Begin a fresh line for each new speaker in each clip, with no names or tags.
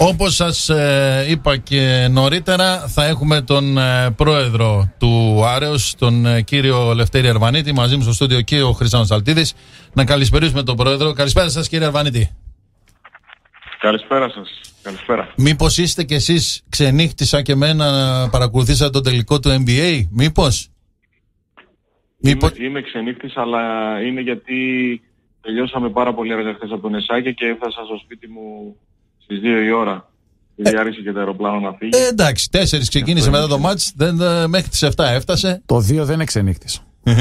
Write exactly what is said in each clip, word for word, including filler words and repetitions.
Όπως σας ε, είπα και νωρίτερα, θα έχουμε τον ε, πρόεδρο του Άρεος, τον ε, κύριο Λευτέρη Αρβανίτη, μαζί μου στο στούντιο και ο Χρήστος Αλτίδης. Να καλησπερίσουμε τον πρόεδρο. Καλησπέρα σας, κύριε Αρβανίτη.
Καλησπέρα σας. Καλησπέρα.
Μήπως είστε κι εσείς ξενύχτησα και εμένα να παρακολουθήσατε το τελικό του N B A, μήπως?
Είμαι, μήπως... είμαι ξενύχτης, αλλά είναι γιατί τελειώσαμε πάρα πολύ αργά χθες από τον Εσάκη και έφτασα στο σπίτι μου στις δύο η ώρα. Γιατί άρχισε και το αεροπλάνο να φύγει.
Ε, εντάξει, τέσσερις ξεκίνησε μετά το μάτς, δεν, μέχρι τις εφτά έφτασε.
Το δύο δεν είναι ξενύχτης.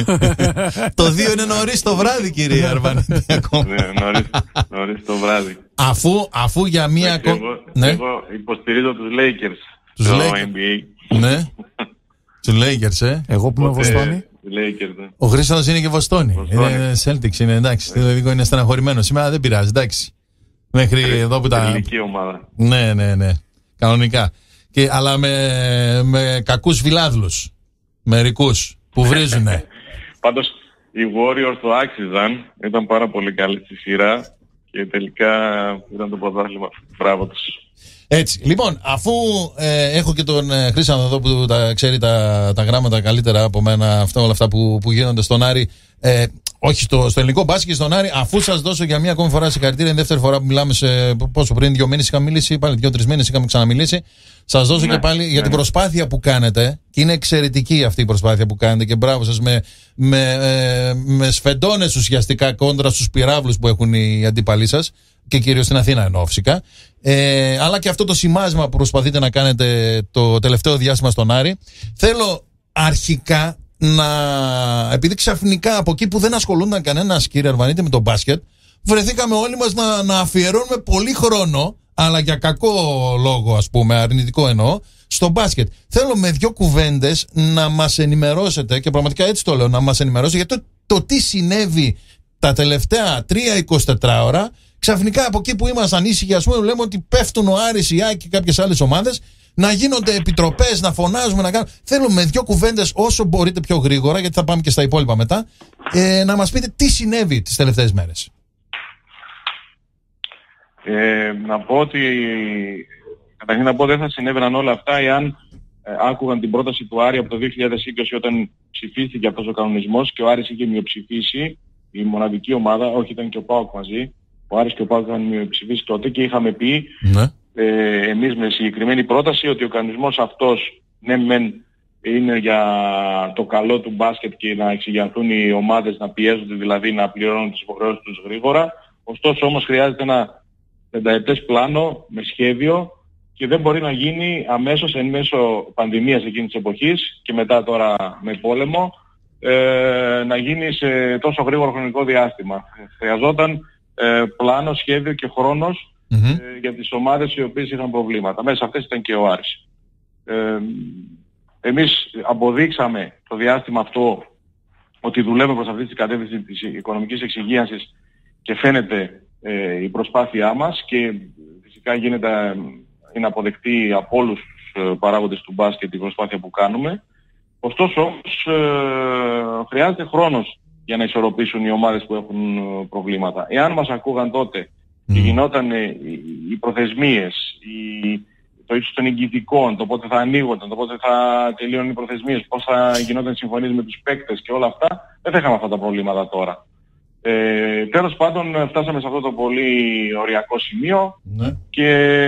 Το δύο είναι νωρίς το βράδυ, κύριε Αρβανίτη, ακόμα.
Ναι, νωρίς, νωρίς το βράδυ.
Αφού, αφού για μία...
Εγώ, ναι. εγώ υποστηρίζω τους Lakers
τους
στο
Lakers.
N B A.
Ναι, τους Lakers, ε.
Εγώ που είμαι Βοστόνη.
Lakers, ναι.
Ο Χρήστος είναι και Βοστόνη. Είναι Celtics, είναι εντάξει. Το δικό είναι στεναχωρημένο σήμερα, δεν πειράζει, εντάξει. Μέχρι
Κρι,
εδώ που τα...
Ελληνική ομάδα.
Ναι, ναι, ναι. Κανονικά. Και, αλλά με, με κακούς φιλάδλους. Μερικούς που βρίζουνε.
Πάντως οι Warriors το άξιζαν. Ήταν πάρα πολύ καλή στη σειρά. Και τελικά ήταν το πρωτάθλημα. Μπράβο τους.
Έτσι. Λοιπόν, αφού ε, έχω και τον ε, Χρήστο εδώ που τα, ξέρει τα, τα γράμματα καλύτερα από μένα, αυτά, όλα αυτά που, που γίνονται στον Άρη, ε, όχι στο, στο ελληνικό μπάσκετ, στον Άρη, αφού σας δώσω για μία ακόμη φορά συγχαρητήρια, είναι η δεύτερη φορά που μιλάμε σε πόσο πριν, δύο μήνες είχαμε μιλήσει, πάλι δύο-τρεις μήνες είχαμε ξαναμιλήσει. Σας δώσω ναι, και πάλι ναι. για την προσπάθεια που κάνετε, και είναι εξαιρετική αυτή η προσπάθεια που κάνετε και μπράβο σας, με, με, ε, με σφεντώνες ουσιαστικά κόντρα στους πυράβλους που έχουν οι αντίπαλοι σας, και κυρίως στην Αθήνα εννοώ φυσικά. Ε, αλλά και αυτό το σημάζημα που προσπαθείτε να κάνετε το τελευταίο διάστημα στον Άρη. Θέλω αρχικά να, επειδή ξαφνικά από εκεί που δεν ασχολούνταν κανένας, κύριε Αρβανίτη, με το μπάσκετ, βρεθήκαμε όλοι μας να, να αφιερώνουμε πολύ χρόνο, αλλά για κακό λόγο, ας πούμε, αρνητικό εννοώ, στο μπάσκετ. Θέλω με δύο κουβέντες να μας ενημερώσετε, και πραγματικά έτσι το λέω, να μας ενημερώσετε για το, το τι συνέβη τα τελευταία τρία εικοσιτέσσερις ώρα. Ξαφνικά από εκεί που ήμασταν ήσυχοι, ας πούμε, λέμε ότι πέφτουν ο Άρης, η ΑΕΚ και κάποιες άλλες ομάδες, να γίνονται επιτροπές, να φωνάζουμε, να κάνουμε. Θέλω με δύο κουβέντες όσο μπορείτε πιο γρήγορα, γιατί θα πάμε και στα υπόλοιπα μετά, ε, να μας πείτε τι συνέβη τις τελευταίες μέρες.
Ε, να πω ότι, καταρχήν να πω δεν θα συνέβαιναν όλα αυτά εάν ε, άκουγαν την πρόταση του Άρη από το δύο χιλιάδες είκοσι, όταν ψηφίστηκε αυτός ο κανονισμός και ο Άρης είχε μειοψηφίσει, η μοναδική ομάδα, όχι ήταν και ο ΠΑΟΚ μαζί. Ο Άρης και ο ΠΑΟΚ είχαν μειοψηφίσει τότε και είχαμε πει ναι. ε, εμείς με συγκεκριμένη πρόταση ότι ο κανονισμός αυτός ναι μεν είναι για το καλό του μπάσκετ και να εξηγιανθούν οι ομάδες, να πιέζονται δηλαδή να πληρώνουν τις υποχρεώσεις τους γρήγορα. Ωστόσο όμως χρειάζεται ένα πενταετές πλάνο με σχέδιο και δεν μπορεί να γίνει αμέσως εν μέσω πανδημίας εκείνης της εποχής και μετά τώρα με πόλεμο ε, να γίνει σε τόσο γρήγορο χρονικό διάστημα. Χρειαζόταν Ε, πλάνο, σχέδιο και χρόνος mm-hmm. ε, για τις ομάδες οι οποίες είχαν προβλήματα. Μέσα σε αυτές ήταν και ο Άρης. Ε, εμείς αποδείξαμε το διάστημα αυτό ότι δουλεύουμε προς αυτή την κατεύθυνση της οικονομικής εξυγίανσης και φαίνεται ε, η προσπάθειά μας και φυσικά γίνεται, είναι αποδεκτή από όλους τους παράγοντες του μπάσκετ την προσπάθεια που κάνουμε. Ωστόσο όμως ε, χρειάζεται χρόνος για να ισορροπήσουν οι ομάδες που έχουν προβλήματα. Εάν μας ακούγαν τότε mm. και γινόταν οι προθεσμίες, οι, το ίσως των εγγυητικών, το πότε θα ανοίγονταν, το πότε θα τελείωναν οι προθεσμίες, πώς θα γινόταν συμφωνίες με τους παίκτες και όλα αυτά, δεν θα είχαμε αυτά τα προβλήματα τώρα. Ε, τέλος πάντων φτάσαμε σε αυτό το πολύ οριακό σημείο mm. και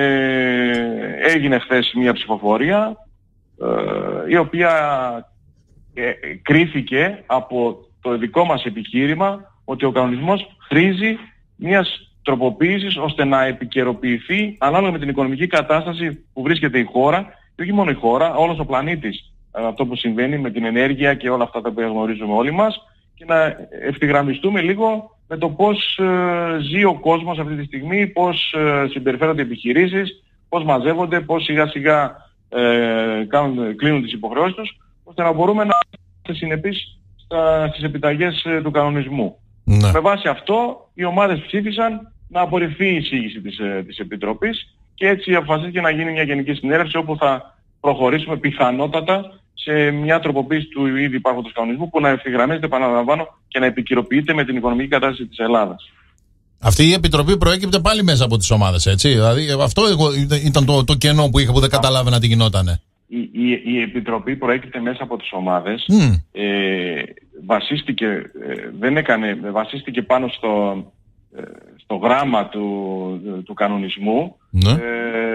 έγινε χθες μια ψηφοφορία ε, η οποία ε, κρίθηκε από το δικό μας επιχείρημα ότι ο κανονισμός χρήζει μιας τροποποίησης ώστε να επικαιροποιηθεί ανάλογα με την οικονομική κατάσταση που βρίσκεται η χώρα και όχι μόνο η χώρα, όλος ο πλανήτης, αυτό που συμβαίνει με την ενέργεια και όλα αυτά τα οποία γνωρίζουμε όλοι μας και να ευθυγραμμιστούμε λίγο με το πώς ε, ζει ο κόσμος αυτή τη στιγμή, πώς ε, συμπεριφέρονται οι επιχειρήσεις, πώς μαζεύονται, πώς σιγά σιγά ε, κάνουν, κλείνουν τις υποχρεώσεις τους, ώστε να μπορούμε να είμαστε συνεπείς στις επιταγές του κανονισμού. Ναι. Με βάση αυτό οι ομάδες ψήφισαν να απορριφθεί η εισήγηση της, της Επιτροπής και έτσι αποφασίστηκε να γίνει μια γενική συνέλευση όπου θα προχωρήσουμε πιθανότατα σε μια τροποποίηση του ήδη υπάρχοντος κανονισμού που να ευθυγραμμίζεται, επαναλαμβάνω, και να επικαιροποιείται με την οικονομική κατάσταση της Ελλάδας.
Αυτή η επιτροπή προέκυπτε πάλι μέσα από τις ομάδες, έτσι. Δηλαδή αυτό ήταν το, το κενό που είχα που δεν καταλάβαινα τι γινότανε.
Η, η, η επιτροπή προέκυπτε μέσα από τις ομάδες.
Mm.
Ε, βασίστηκε, ε, δεν έκανε, βασίστηκε πάνω στο, ε, στο γράμμα του, του κανονισμού.
Ναι.
Ε,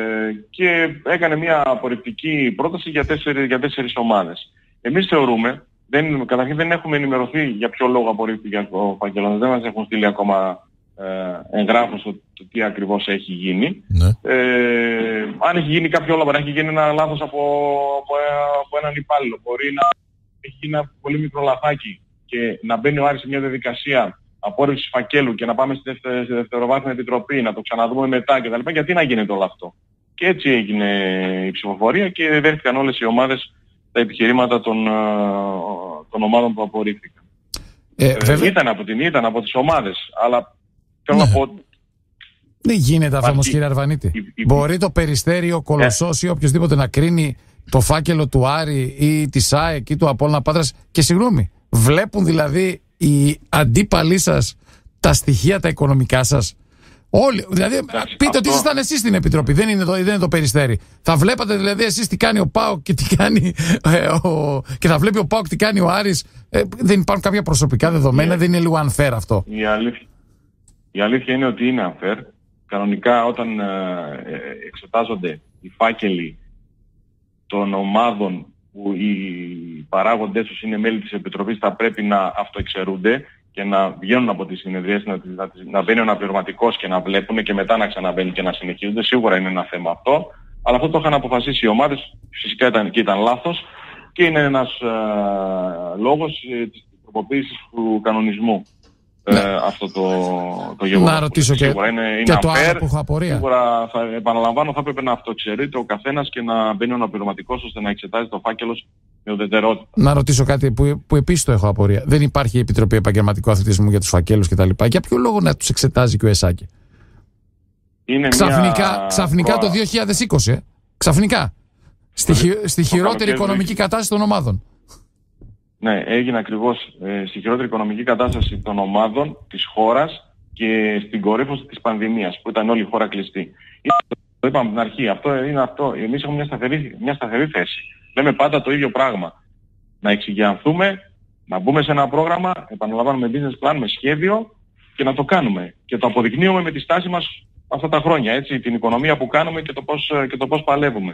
και έκανε μια απορριπτική πρόταση για τέσσερις, για τέσσερις ομάδες. Εμείς θεωρούμε, δεν, καταρχήν δεν έχουμε ενημερωθεί για ποιο λόγο απορρίφθηκε ο φάκελος, δεν μας έχουν στείλει ακόμα ε, εγγράφους το, το τι ακριβώς έχει γίνει.
Ναι.
Ε, αν έχει γίνει κάποιο λόγο, έχει γίνει ένα λάθος από, από, από έναν υπάλληλο, μπορεί να έχει γίνει ένα πολύ μικρό λαθάκι και να μπαίνει ο Άρης σε μια διαδικασία απόρριψης φακέλου και να πάμε στη, δευτε, στη δευτεροβάθμια επιτροπή, να το ξαναδούμε μετά κτλ. Γιατί να γίνεται όλο αυτό. Και έτσι έγινε η ψηφοφορία και δέχτηκαν όλες οι ομάδες τα επιχειρήματα των, των ομάδων που απορρίφθηκαν. Ε, ε, ήταν, από την, ήταν από τις ομάδες, αλλά θέλω ναι. να πω...
Δεν γίνεται αυτό όμως, κύριε Αρβανίτη. Η, η, Μπορεί το Περιστέρι, ο Κολοσσός ε. ή οποιοδήποτε να κρίνει το φάκελο του Άρη ή της ΑΕΚ ή του Απόλλωνα Πάτρας και συγγνώμη, βλέπουν δηλαδή οι αντίπαλοι σας τα στοιχεία τα οικονομικά σας? Όλοι, δηλαδή, εντάξει, πείτε αυτό... ότι ήσασταν εσείς στην Επιτροπή, δεν είναι, το, δεν είναι το Περιστέρι. Θα βλέπατε δηλαδή εσείς τι κάνει ο ΠΑΟΚ και τι κάνει ε, ο... και θα βλέπει ο ΠΑΟΚ τι κάνει ο Άρης. Ε, δεν υπάρχουν κάποια προσωπικά δεδομένα, yeah. δεν είναι λίγο unfair αυτό?
Η αλήθεια, η αλήθεια είναι ότι είναι unfair. Κανονικά όταν ε, εξετάζονται οι φάκελοι των ομάδων που οι παράγοντες τους είναι μέλη της Επιτροπής, θα πρέπει να αυτοεξαιρούνται και να βγαίνουν από τις συνεδρίες, να, να, να μπαίνει ο αναπληρωματικός και να βλέπουν και μετά να ξαναμπαίνει και να συνεχίζονται. Σίγουρα είναι ένα θέμα αυτό. Αλλά αυτό το είχαν αποφασίσει οι ομάδες, φυσικά ήταν, και ήταν λάθος και είναι ένας ε, λόγος ε, της τροποποίησης του κανονισμού.
Ναι.
Ε, αυτό το, το γεγονός.
Να ρωτήσω και,
είναι, είναι
και
unfair,
το άλλο που έχω απορία.
Σίγουρα, θα, επαναλαμβάνω, θα έπρεπε να αυτοεξαιρείται ο καθένας και να μπαίνει ο αναπληρωματικός ώστε να εξετάζει το φάκελο με ουδετερότητα.
Να ρωτήσω κάτι που, που επίσης το έχω απορία. Δεν υπάρχει Επιτροπή Επαγγελματικού Αθλητισμού για τους φακέλους κτλ. Για ποιο λόγο να τους εξετάζει και ο ΕΣΑΚΕ?
Είναι
ξαφνικά
μια...
ξαφνικά το δύο χιλιάδες είκοσι, ε? ξαφνικά. Στη, χει, στη χειρότερη οικονομική κατάσταση των ομάδων. Ναι,
έγινε ακριβώς ε, στη χειρότερη οικονομική κατάσταση των ομάδων, της χώρας και στην κορύφωση της πανδημίας που ήταν όλη η χώρα κλειστή. Το είπαμε από την αρχή, αυτό είναι αυτό. Εμείς έχουμε μια σταθερή, μια σταθερή θέση. Λέμε πάντα το ίδιο πράγμα. Να εξηγιανθούμε, να μπούμε σε ένα πρόγραμμα, επαναλαμβάνουμε business plan με σχέδιο και να το κάνουμε. Και το αποδεικνύουμε με τη στάση μας αυτά τα χρόνια, έτσι, την οικονομία που κάνουμε και το πώς, και το πώς παλεύουμε.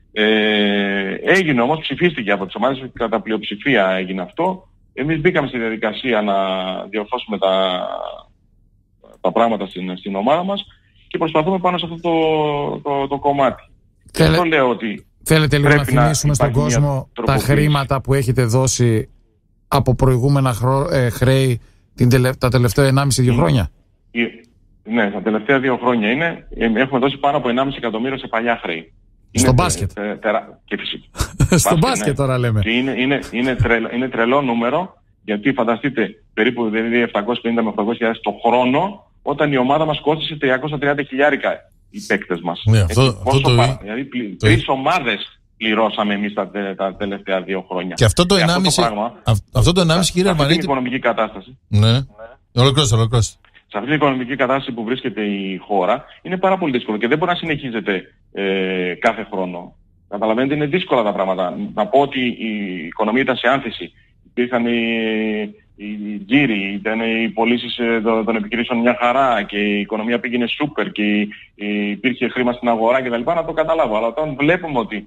Ε, έγινε όμως, ψηφίστηκε από τις ομάδες, κατά πλειοψηφία έγινε αυτό. Εμείς μπήκαμε στη διαδικασία να διορθώσουμε τα, τα πράγματα στην, στην ομάδα μας και προσπαθούμε πάνω σε αυτό το, το, το κομμάτι. Θέλε, αυτό λέω ότι
θέλετε λίγο να θυμίσουμε στον κόσμο τα χρήματα που έχετε δώσει από προηγούμενα χρό, ε, χρέη την τελε, τα τελευταία ενάμιση δύο χρόνια?
Η, ναι, τα τελευταία δύο χρόνια είναι. Έχουμε δώσει πάνω από ενάμιση εκατομμύριο σε παλιά χρέη.
Στο είναι μπάσκετ.
Τε, τερα... και φυσικά.
Στο μπάσκετ ναι. Τώρα λέμε.
Και είναι, είναι, είναι, τρελ, είναι τρελό νούμερο, γιατί φανταστείτε περίπου δηλαδή επτακόσιες πενήντα με οχτακόσιες χιλιάδες το χρόνο, όταν η ομάδα μας κόστησε τριακόσια τριάντα χιλιάρικα οι παίκτες μας.
Ναι, αυτό,
Έτσι,
αυτό το...
πα... Δηλαδή πλη... το... τρεις ομάδες πληρώσαμε εμείς τα, τα τελευταία δύο χρόνια.
Και αυτό το ενάμιση, αυτό το, πράγμα, αυτό το ενάμιση κύριε Αρβανίτη...
Αυτή την οικονομική κατάσταση.
Ναι, ναι. Ολοκλώστε, ολοκλώστε.
Σε αυτή την οικονομική κατάσταση που βρίσκεται η χώρα, είναι πάρα πολύ δύσκολο και δεν μπορεί να συνεχίζεται ε, κάθε χρόνο. Καταλαβαίνετε, είναι δύσκολα τα πράγματα. Να πω ότι η οικονομία ήταν σε άνθηση. Υπήρχαν οι, οι γύροι, ήταν οι πωλήσεις των επιχειρήσεων μια χαρά και η οικονομία πήγαινε σούπερ και υπήρχε χρήμα στην αγορά κτλ. Να το καταλάβω. Αλλά όταν βλέπουμε ότι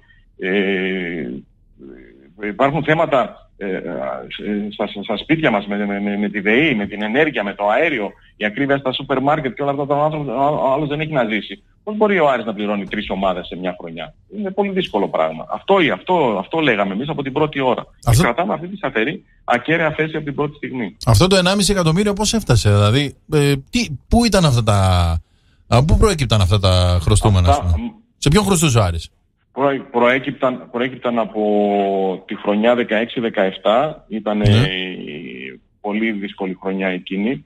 ε, υπάρχουν θέματα ε, στα, στα σπίτια μας με, με, με, με τη ΔΕΗ, με την ενέργεια, με το αέριο, η ακρίβεια στα σούπερ μάρκετ και όλα αυτά, ο άνθρωπος, ο άλλος δεν έχει να ζήσει. Πώς μπορεί ο Άρης να πληρώνει τρεις ομάδες σε μια χρονιά? Είναι πολύ δύσκολο πράγμα. Αυτό, αυτό, αυτό λέγαμε εμείς από την πρώτη ώρα. Αυτό... Και κρατάμε αυτή τη σταθερή, ακέραια θέση από την πρώτη στιγμή.
Αυτό το ενάμιση εκατομμύριο πώς έφτασε? Δηλαδή, ε, τι, πού ήταν αυτά τα... Από πού προέκυπταν αυτά τα χρωστούμενα? Αυτά... Σε ποιον χρωστούσε ο Άρης?
Προ, προέκυπταν, προέκυπταν από τη χρονιά δεκαέξι δεκαεπτά. Ήταν ναι. πολύ δύσκολη χρονιά εκείνη.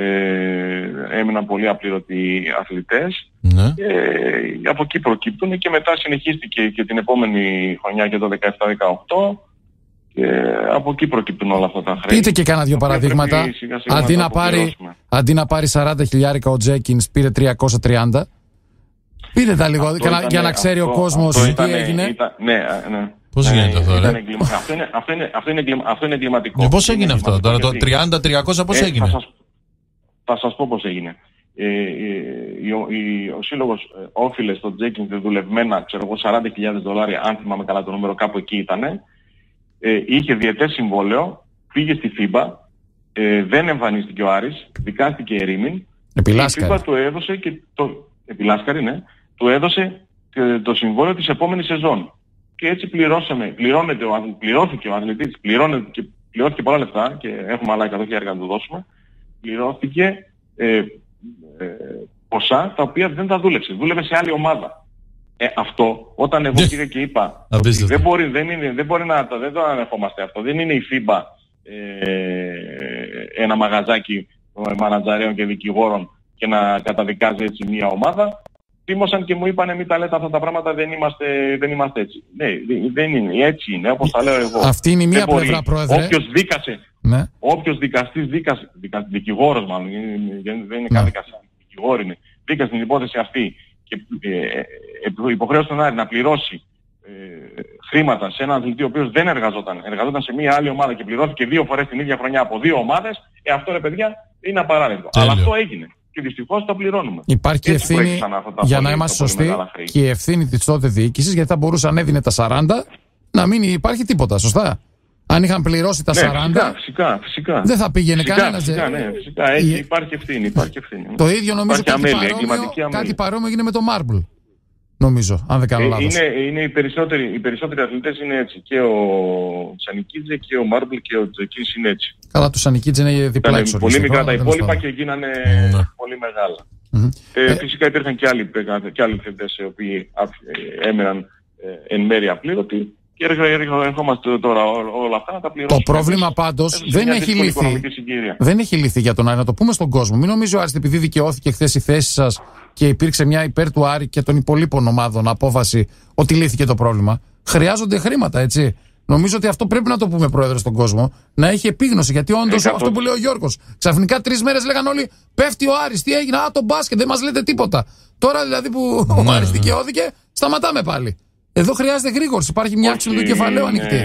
Ε, έμειναν πολύ απλήρωτοι αθλητές. Ναι. Ε, από εκεί προκύπτουν και μετά συνεχίστηκε και την επόμενη χρονιά και το δεκαεπτά δεκαοκτώ Και από εκεί προκύπτουν όλα αυτά τα χρέη.
Πείτε και κάνα δύο παραδείγματα. Σιγά σιγά αντί, να να πάρει, αντί να πάρει σαράντα χιλιάρικα ο Τζέκινς, πήρε τριακόσια τριάντα. Πείτε τα λίγο για, ήταν, για να ξέρει αυτό, ο κόσμος τι ήταν, έγινε.
Ήταν, ναι, ναι.
Πώς γίνεται αυτό, ρε?
Αυτό είναι, αυτό είναι, αυτό είναι, αυτό είναι εγκληματικό.
Και πώς έγινε αυτό τώρα, το τριάντα τριακόσια πώς ε, έγινε?
Θα σας, θα σας πω πώς έγινε. Ε, ε, ο, η, ο σύλλογος ε, όφιλε στο Τζέκινς δουλευμένα, ξέρω εγώ, σαράντα χιλιάδες δολάρια, αν θυμάμαι καλά το νούμερο, κάπου εκεί ήταν. Ε, είχε διετές συμβόλαιο, πήγε στη φίμπα, ε, δεν εμφανίστηκε ο Άρης, δικάστηκε ερήμην.
Επιλάσκαρη.
Η φίμπα του έδωσε και το... Επιλάσκαρη, ναι. Του έδωσε το συμβόλαιο της επόμενης σεζόν. Και έτσι πληρώσαμε, πληρώνεται ο, πληρώθηκε ο αθλητής, πληρώνεται και πληρώθηκε πολλά λεφτά και έχουμε άλλα εκατό χιλιάδες να του δώσουμε. Πληρώθηκε ε, ε, ποσά τα οποία δεν τα δούλεψε. Δούλευε σε άλλη ομάδα. Ε, αυτό, όταν εγώ πήγα και είπα ότι δεν μπορεί, δεν είναι, δεν μπορεί να δεν το ανεχόμαστε αυτό. Δεν είναι η φίμπα ε, ένα μαγαζάκι μανατζαρέων και δικηγόρων και να καταδικάζει έτσι μια ομάδα. Θύμωσαν και μου είπανε μην τα λέτε αυτά τα πράγματα, δεν είμαστε, δεν είμαστε έτσι. Ναι, δεν είναι, έτσι είναι, όπως τα λέω εγώ.
Αυτή είναι η μία πλευρά, πρόεδρε.
Όποιος δίκασε, ναι. Όποιος δικαστής δίκασε, δικα, δικηγόρος μάλλον, δεν είναι καν δικαστής, δικηγόρος είναι, δίκασε την υπόθεση αυτή και ε, ε, υποχρέωσε τον Άρη να πληρώσει ε, χρήματα σε έναν αθλητή ο οποίος δεν εργαζόταν, εργαζόταν σε μια άλλη ομάδα και πληρώθηκε δύο φορές την ίδια χρονιά από δύο ομάδες, ε, αυτό ρε παιδιά είναι απαράδεκτο. Αλλά αυτό έγινε. Και δυστυχώς τα πληρώνουμε.
Υπάρχει έτσι ευθύνη, για να είμαστε σωστοί, και η ευθύνη της τότε διοίκησης, γιατί θα μπορούσε αν έδινε τα σαράντα να μην υπάρχει τίποτα, σωστά. Αν είχαν πληρώσει τα ναι, σαράντα,
φυσικά, φυσικά,
δεν θα πήγαινε κανένας.
Φυσικά, ναι, φυσικά. Έχει, η... Υπάρχει ευθύνη, υπάρχει ευθύνη.
Το ίδιο νομίζω κάτι, αμέλεια, παρόμοιο, κάτι παρόμοιο έγινε με το Marble. Νομίζω, αν δεν κάνω
ε,
λάθος.
Είναι, είναι οι, περισσότεροι, οι περισσότεροι αθλητές είναι έτσι. Και ο Σανικίτζε και ο Marble και ο Τζεκίνς είναι έτσι.
Καλά, του Σανικίτζε είναι διπλά εξορκιστικό.
Πολύ μικρά τα υπόλοιπα και γίνανε mm. πολύ μεγάλα. Mm-hmm. Ε, ε, φυσικά υπήρχαν και άλλοι, και άλλοι αθλητές οι οποίοι έμεναν ε, εν μέρει απλήρωτοι. Και ερχόμαστε τώρα όλα αυτά να τα πληρώσουμε.
Το πρόβλημα πάντως δεν έχει λυθεί. Δεν έχει λυθεί για τον Άρη, να το πούμε στον κόσμο. Μην νομίζει ο Άρης επειδή δικαιώθηκε χθες η θέση σας και υπήρξε μια υπέρ του Άρη και των υπολείπων ομάδων απόφαση ότι λύθηκε το πρόβλημα. Χρειάζονται χρήματα, έτσι. Νομίζω ότι αυτό πρέπει να το πούμε, πρόεδρε, στον κόσμο, να έχει επίγνωση. Γιατί όντως αυτό που λέει ο Γιώργος, ξαφνικά τρεις μέρες λέγαν όλοι πέφτει ο Άρης, τι έγινε, α, το μπάσκετ, δεν μας λέτε τίποτα. Τώρα δηλαδή που ο Άρης δικαιώθηκε, σταματάμε πάλι. Εδώ χρειάζεται γρήγορση. Υπάρχει μια αύξηση του κεφαλαίου ανοιχτή.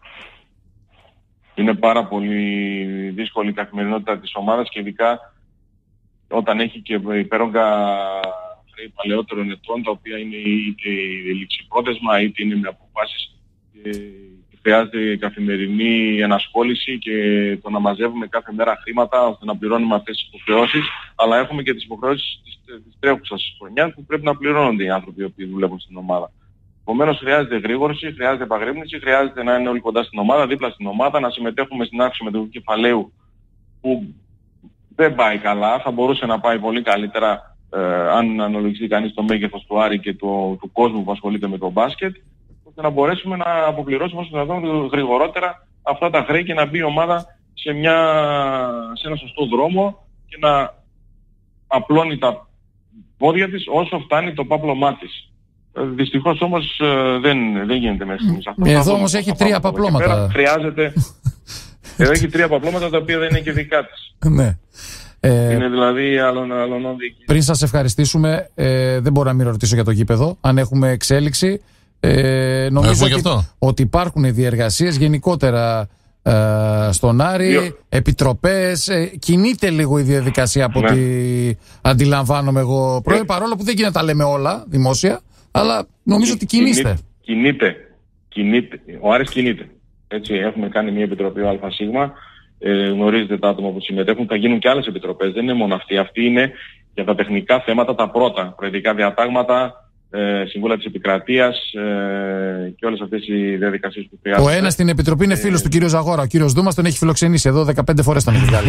Είναι πάρα πολύ δύσκολη η καθημερινότητα της ομάδας και ειδικά όταν έχει και υπέρογκα χρέη παλαιότερων ετών, τα οποία είναι είτε ληξιπρόθεσμα είτε είναι με αποφάσεις και χρειάζεται καθημερινή ενασχόληση και το να μαζεύουμε κάθε μέρα χρήματα ώστε να πληρώνουμε αυτές τις υποχρεώσεις, αλλά έχουμε και τις υποχρεώσεις της, της τρέχουσας χρονιάς που πρέπει να πληρώνονται οι άνθρωποι οι οποίοι δουλεύουν στην ομάδα. Επομένως χρειάζεται γρήγορση, χρειάζεται επαγρύπνηση, χρειάζεται να είναι όλοι κοντά στην ομάδα, δίπλα στην ομάδα, να συμμετέχουμε στην αύξηση μετοχικού κεφαλαίου που δεν πάει καλά, θα μπορούσε να πάει πολύ καλύτερα ε, αν αναλογιστεί κανείς το μέγεθος του Άρη και το, του κόσμου που ασχολείται με το μπάσκετ, ώστε να μπορέσουμε να αποπληρώσουμε όσο δυνατόν γρηγορότερα αυτά τα χρέη και να μπει η ομάδα σε, μια, σε ένα σωστό δρόμο και να απλώνει τα πόδια της όσο φτάνει το πάπλωμά της. Δυστυχώς όμως δεν, δεν γίνεται μέσα στιγμής αυτό.
Εδώ όμως έχει τρία παπλώματα.
Χρειάζεται... Εδώ έχει τρία παπλώματα τα οποία δεν είναι και δικά της.
Ναι. Ε,
είναι δηλαδή άλλων άλλων διοικητών.
Πριν σας ευχαριστήσουμε, ε, δεν μπορώ να μην ρωτήσω για το γήπεδο, αν έχουμε εξέλιξη. Ε, νομίζω ότι, ότι υπάρχουν διεργασίες γενικότερα ε, στον Άρη, Yo. επιτροπές, ε, κινείται λίγο η διαδικασία από ναι. ό,τι αντιλαμβάνομαι εγώ. Πρόεδρε, παρόλο που δεν γίνεται να τα λέμε όλα δημόσια, αλλά νομίζω ότι κινείστε.
Κινείται. κινείται. Ο Άρης κινείται. Έτσι, έχουμε κάνει μια επιτροπή ο ΑΣ. Ε, γνωρίζετε τα άτομα που συμμετέχουν. Θα γίνουν και άλλες επιτροπές. Δεν είναι μόνο αυτή. Αυτή είναι για τα τεχνικά θέματα τα πρώτα. Προεδρικά διατάγματα, ε, συμβούλα της επικρατείας ε, και όλες αυτές οι διαδικασίες που χρειάζονται.
Ο ένας στην επιτροπή είναι φίλος ε, του κύριου Ζαγόρα. Ο κύριος Δούμας τον έχει φιλοξενήσει εδώ δεκαπέντε φορές τον έχει βγάλει.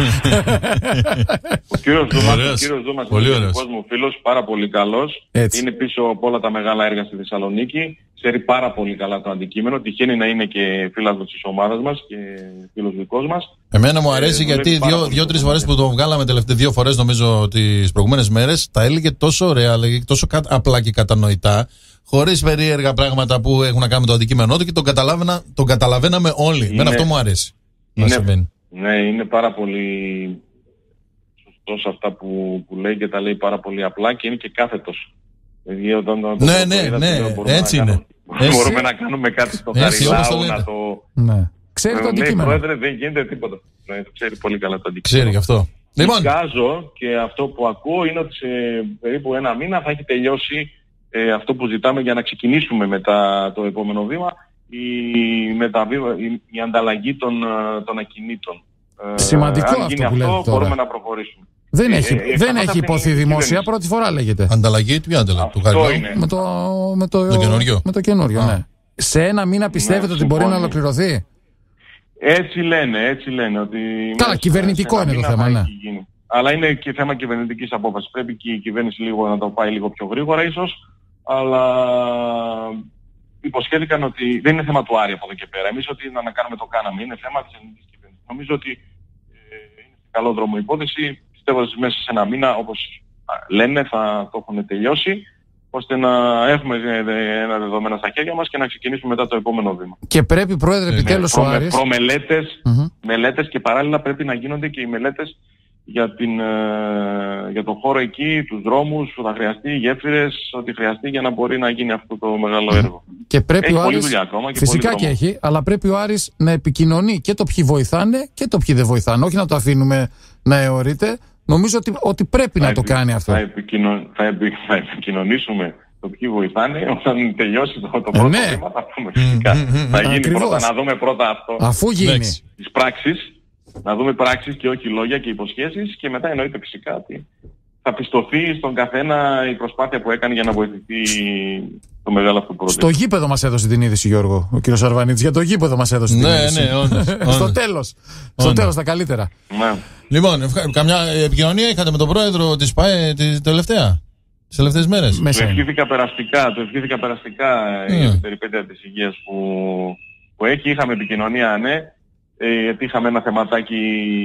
Ο κύριος Δούμας είναι ο δικός μου φίλος, πάρα πολύ καλός. Έτσι. Είναι πίσω από όλα τα μεγάλα έργα στη Θεσσαλονίκη. Ξέρει πάρα πολύ καλά το αντικείμενο. Τυχαίνει να είναι και φίλος της ομάδας μας και φίλος δικός μας.
Εμένα μου αρέσει ε, γιατί δύο-τρεις φορές που το βγάλαμε τελευταίες δύο φορές, νομίζω τις προηγούμενες μέρες, τα έλεγε τόσο ωραία, έλεγε τόσο απλά και κατανοητά, χωρίς περίεργα πράγματα που έχουν να κάνουν με το αντικείμενό του και τον, τον καταλαβαίναμε όλοι. Είναι, αυτό μου αρέσει.
Είναι, ναι, είναι πάρα πολύ σωστός αυτά που, που λέει και τα λέει πάρα πολύ απλά και είναι και κάθετος. Δηλαδή, όταν, όταν
ναι, ναι, ναι, ναι, έτσι είναι.
Κάνουμε, έτσι. Μπορούμε να κάνουμε κάτι στο Χαριλάου, να το...
Ναι. Ξέρει το αντικείμενο.
Ναι, πρόεδρε, δεν γίνεται τίποτα. Ναι, το ξέρει πολύ καλά το αντικείμενο.
Ξέρει γι' αυτό.
Εικάζω και αυτό που ακούω είναι ότι σε περίπου ένα μήνα θα έχει τελειώσει ε, αυτό που ζητάμε για να ξεκινήσουμε μετά το επόμενο βήμα, η, μεταβίβα, η, η ανταλλαγή των, των ακινήτων.
Σημαντικό
ε, αν γίνει
αυτό που
αυτό, μπορούμε να προχωρήσουμε.
Δεν έχει, ε, ε, δεν έχει υποθεί δημόσια, πρώτη φορά λέγεται.
Ανταλλαγή του άντελα, του Χαριλάου.
Με το, με το,
το καινούριο.
Με το καινούριο, ναι. Σε ένα μήνα πιστεύετε ναι, ότι μπορεί να ολοκληρωθεί?
Έτσι λένε, έτσι λένε. Ότι
καλά, κυβερνητικό είναι το θέμα, ναι.
Αλλά είναι και θέμα κυβερνητικής απόφασης. Πρέπει και η κυβέρνηση λίγο να το πάει λίγο πιο γρήγορα ίσως, αλλά υποσχέθηκαν ότι δεν είναι θέμα του Άρη από εδώ και πέρα. Εμείς ότι να κάνουμε το κάναμε, είναι θέμα της ελληνικής κυβέρνησης. Νομίζω ότι ε, είναι σε καλό δρόμο η υπόθεση. Πιστεύω ότι μέσα σε ένα μήνα, όπως λένε, θα το έχουν τελειώσει, ώστε να έχουμε ένα δεδομένα στα χέρια μας και να ξεκινήσουμε μετά το επόμενο βήμα.
Και πρέπει, Πρόεδρε, επιτέλους ο Άρης...
Προμελέτες, mm-hmm. μελέτες και παράλληλα πρέπει να γίνονται και οι μελέτες για, την, για τον χώρο εκεί, τους δρόμους που θα χρειαστεί, γέφυρες, ό,τι χρειαστεί για να μπορεί να γίνει αυτό το μεγάλο έργο.
Και πρέπει
έχει
ο Άρης,
πολλή δουλειά ακόμα και
φυσικά και έχει, αλλά πρέπει ο Άρης να επικοινωνεί και το ποιοι βοηθάνε και το ποιοι δεν βοηθάνε. Όχι να το αφήνουμε να αιωρείται. Νομίζω ότι, ότι πρέπει θα να επι, το κάνει αυτό.
Θα, επικοινων, θα, επι, θα επικοινωνήσουμε το ποιοι βοηθάνε όταν τελειώσει το, το πρώτο
ε, ναι.
βήμα. Θα πούμε φυσικά. θα γίνει
Ακριβώς.
πρώτα, να δούμε πρώτα αυτό.
Αφού γίνει.
Τις πράξεις. Να δούμε πράξεις και όχι λόγια και υποσχέσεις και μετά εννοείται φυσικά ότι θα πιστωθεί στον καθένα η προσπάθεια που έκανε για να βοηθηθεί το μεγάλο αυτό project.
Στο γήπεδο μας έδωσε την είδηση, Γιώργο, ο κύριος Αρβανίτης. Για το γήπεδο μας έδωσε την
ναι,
είδηση.
Ναι, όντως.
Στο τέλος. Στο τέλος τα καλύτερα.
Ναι.
Λοιπόν, ευχα... καμιά επικοινωνία είχατε με τον πρόεδρο της ΠΑΕ τη τελευταία, τις τελευταίες μέρες?
Το ευχήθηκα περαστικά, το ευχήθηκα περαστικά mm. για την περιπέτεια της υγείας που, που έχει. Είχαμε επικοινωνία, ναι. Ε, γιατί είχαμε ένα θεματάκι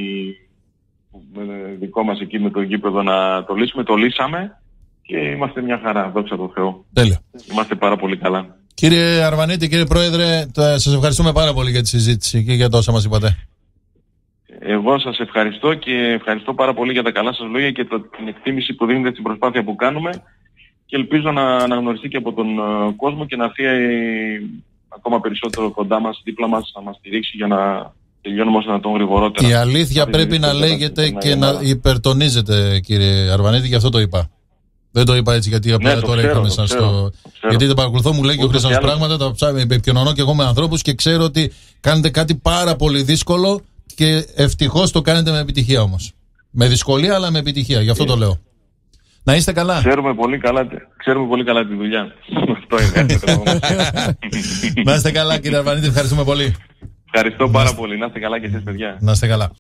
δικό μας εκεί με το γήπεδο να το λύσουμε. Το λύσαμε και είμαστε μια χαρά, δόξα τω Θεώ.
Τέλεια.
Είμαστε πάρα πολύ καλά.
Κύριε Αρβανίτη, κύριε Πρόεδρε, σας ευχαριστούμε πάρα πολύ για τη συζήτηση και για το όσα μας είπατε.
Εγώ σας ευχαριστώ και ευχαριστώ πάρα πολύ για τα καλά σας λόγια και το, την εκτίμηση που δίνετε στην προσπάθεια που κάνουμε και ελπίζω να αναγνωριστεί και από τον uh, κόσμο και να έρθει ακόμα περισσότερο κοντά μας, δίπλα μας, να μας στηρίξει για να τελειώνουμε όσο να τον γρηγορότερα.
Η αλήθεια θα πρέπει να λέγεται και να, να υπερτονίζεται, κύριε Αρβανίτη, γι' αυτό το είπα. Δεν το είπα έτσι γιατί απλά
ναι,
τώρα
ξέρω,
είχαμε σαν στο... Γιατί δεν παρακολουθώ, μου λέει και ο Χρήστος πράγματα, τα ψάχνω, επικοινωνώ και εγώ με ανθρώπους και ξέρω ότι κάνετε κάτι πάρα πολύ δύσκολο και ευτυχώς το κάνετε με επιτυχία όμως. Με δυσκολία αλλά με επιτυχία, γι' αυτό το λέω. Να είστε καλά.
Ξέρουμε πολύ καλά, ξέρουμε πολύ καλά τη δουλειά. Αυτό είναι.
Να είστε καλά, κύριε Αρβανίτη, ευχαριστούμε πολύ.
Ευχαριστώ πάρα πολύ. Να είστε καλά και εσείς, παιδιά.
Να είστε καλά.